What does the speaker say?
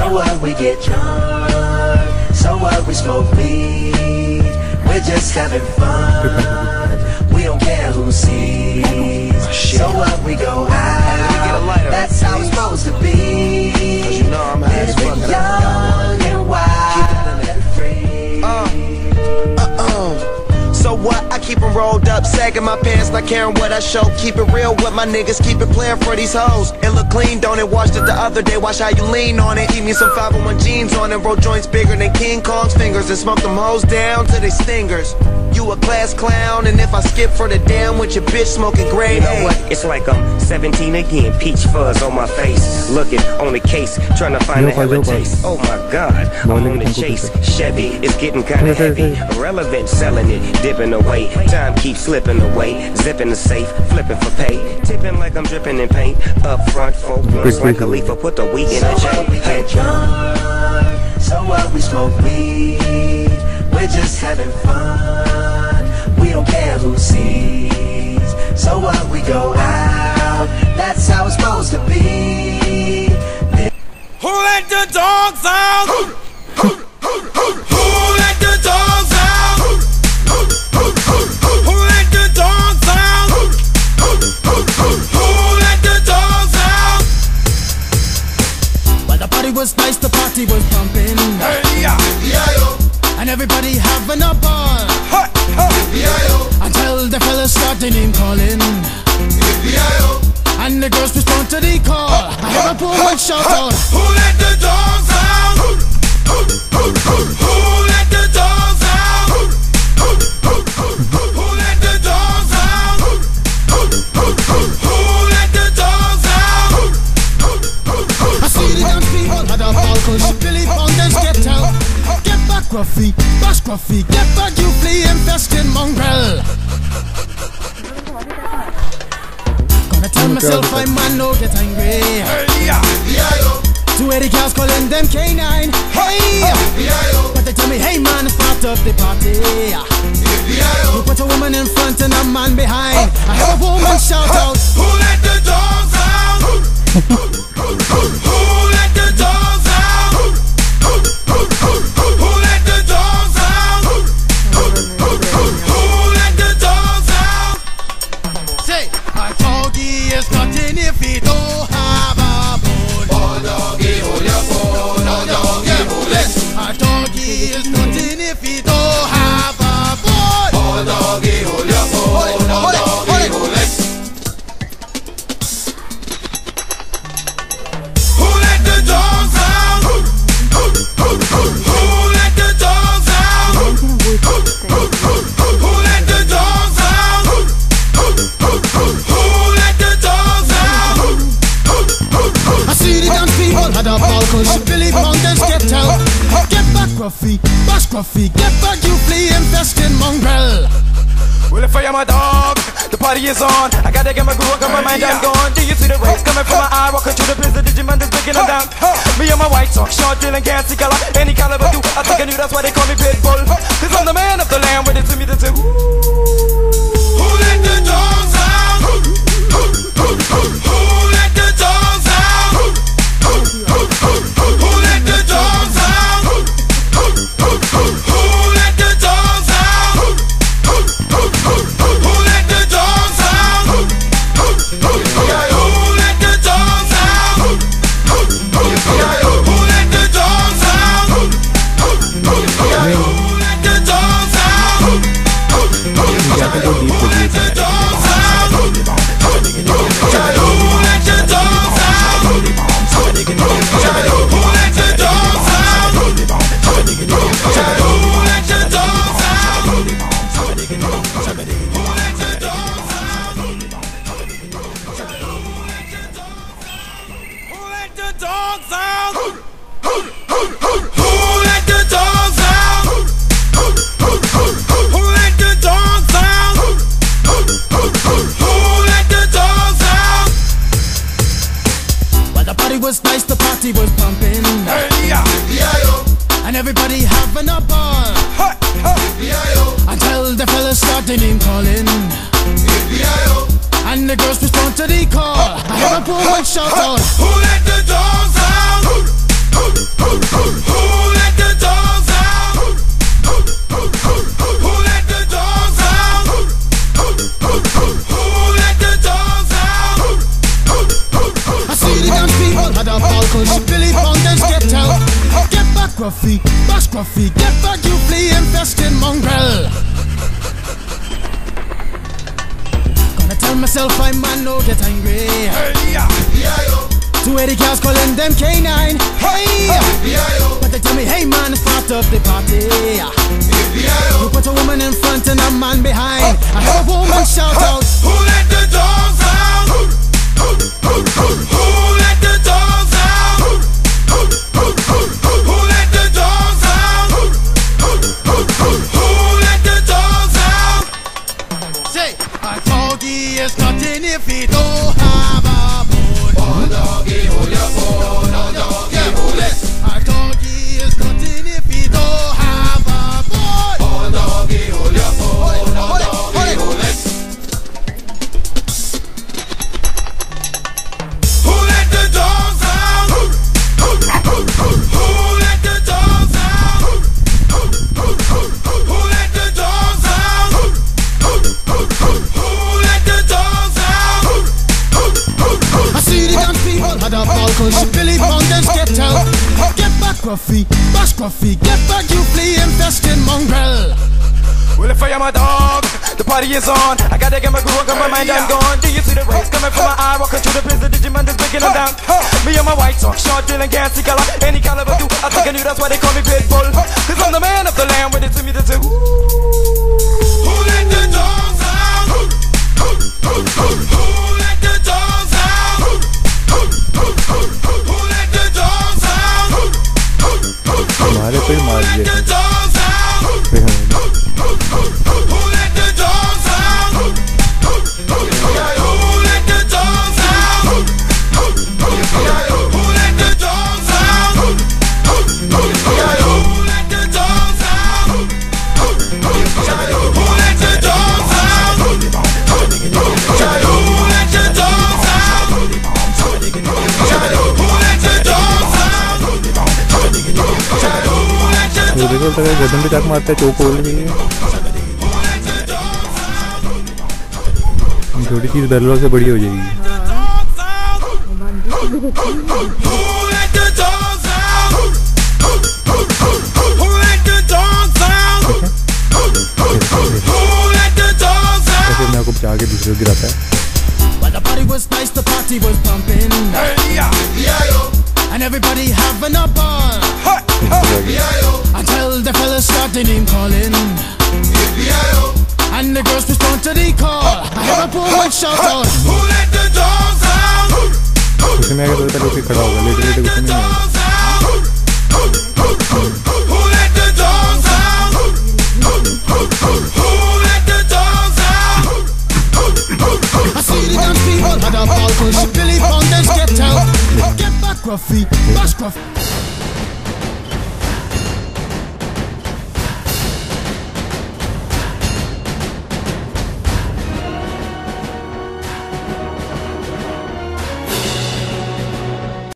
So what, we get drunk. So what, we smoke weed. We're just having fun. We don't care who sees. So what, we go out. That's how it's supposed to be. Living young and wild and free. So what? I keep them rolled up, sagging my pants, not caring what I show. Keep it real with my niggas, keep it playing for these hoes. It look clean, don't it? Washed it the other day, watch how you lean on it. Eat me some 501 jeans on it, roll joints bigger than King Kong's fingers, and smoke them hoes down to they stingers. You a class clown, and if I skip for the damn with your bitch smoking grade. You know what? It's like I'm 17 again, peach fuzz on my face, looking on the case, trying to find the taste. Oh my God, I'm on the chase. Chevy, it's getting kinda heavy. Irrelevant, selling it, dipping away. Time keeps slipping away. Zipping the safe, flipping for pay. Tipping like I'm dripping in paint. Up front, 4 blunts like a leaf. Put the weed in a chain. We get drunk. So what, we smoke weed. We're just having fun. We don't care who sees. So what, we go out. That's how it's supposed to be. Who let the dogs out? Who let the dogs out? Who let the dogs out? Who let the dogs out? Well, the party was nice, the party was pumping. Hey, yeah. And everybody having a ball. Until the fellas started name calling. And the girls respond to the call. I hear a woman shout out, who let the dogs out? Who let the dogs out? Who let the dogs out? Who let the dogs out? I see the young people had a ball cause Billy Fountains get out. Get back Gruffy, bash Gruffy, get back you flea infested mongrel. Gonna tell myself I man no get angry. Two Eddie cows calling them K9. Hey, but they tell me, hey man, start up the party. You put a woman in front and a man behind. I have a woman shout out, who let the dogs out? Who let the dogs out? Who let the dogs out? Who let the dogs out? say, a doggy is nothing if he don't have a bone. Oh doggy, hold your bone. Oh doggy, hold it. A doggy is nothing if he don't have a bone. Oh doggy, hold your bone. Oh doggy, hold it. Who let the dogs out? Who let the dogs out? Who let the dogs out? Who let the dogs out? I see the dance people had a ball cause Billy Fountains get out. Get back Gruffy, bash Gruffy, get back you flea infested mongrel. Well, if I am a dog, the party is on. I gotta get my groove, got my mind, I'm gone. Do you see the rays coming from my eye? Walking through the prison, Digimon is breaking them down. Me and my white talk, short, drilling, can't see color. Any caliber do, I think I knew that's why they call me Pitbull. Cause I'm the man of the land, with it to me, that's it. Who let the dogs out? Who let the dogs out? Who let the dogs out? Who let the dogs out? Who let the dogs out? Who let the dogs out? Who let the dogs out? Who let the dogs out? Who let the dogs out? Was nice, the party was pumping. And everybody having a ball. Until the fellas started name calling. And the girls respond to the call. I hear a woman shout out, who let the dogs out? myself, I'm man, no get angry. Two 80 girls calling them K9. Hey, but they tell me, hey man, it's part of the party. You put a woman in front and a man behind. I heard a woman shout out, who let the dogs out? Who let the dogs out? Who let the dogs out? Who let the dogs out? say, a doggy is nothing if he don't have a bone. Oh doggy, hold your phone. Oh doggy, hold it. A doggy is nothing if he don't have a bone. Oh doggy, hold your phone. Oh doggy, hold it. Who let the dogs out? Who let the dogs out? Who let the dogs out? Who let the dogs out? I see the dance people had a ball cause Billy Fountains get out. Get back, Gruffy, bash Gruffy, get back, you flea infested mongrel. Well, if I am a dog, the party is on. I gotta get my groove on, cause my mind I'm gone. Do you see the rays coming from my eye? Walking through the prison, Digimon is breaking them down. Me and my white talk, short, dealing, can't see color. Any caliber do, I think I knew that's why they call me Pitbull. Cause I'm the man of the land, with it to me to do. Who let the dogs out? Who let the dogs out? Who let the dogs out? हमारे कोई मार Who let the dogs out? Who let the dogs out? Who let the dogs out? Who let the dogs out? Who let the dogs out? Who let the dogs out? Who let the dogs out? Who let the देखो तो गर्दन पे चाक मारता है चौक बोल रही है थोड़ी चीज बैलवा से बड़ी हो जाएगी फिर मैं आपको बचा के दूसरे को गिराता है But the party was nice, the party was pumping, and everybody having a ball. Until the fellas start the name calling, and the girls respond to the call. I hear a woman shout out, Who let the dogs out? गुस्से में आएगा तो पहले उसे खड़ा होगा लेटे लेटे गुस्से में नहीं आएगा Who let the dogs out? Who let the dogs out? I see the dance people had a ball push. Billy Fountains get out. Get back, Gruffy, bash Gruffy.